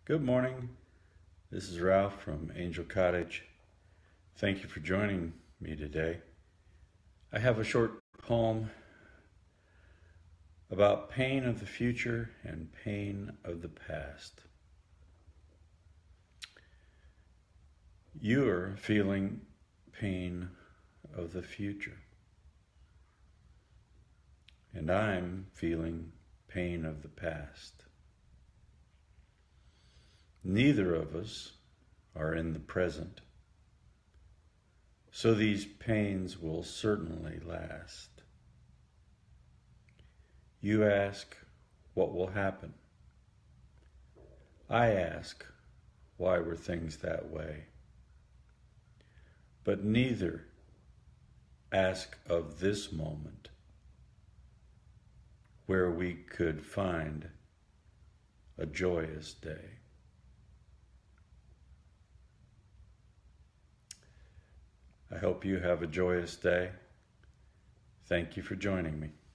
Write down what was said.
Good morning. This is Ralph from Angel Cottage. Thank you for joining me today. I have a short poem about pain of the future and pain of the past. You're feeling pain of the future, and I'm feeling pain of the past. Neither of us are in the present, so these pains will certainly last. You ask, what will happen? I ask, why were things that way? But neither ask of this moment, where we could find a joyous day. I hope you have a joyous day. Thank you for joining me.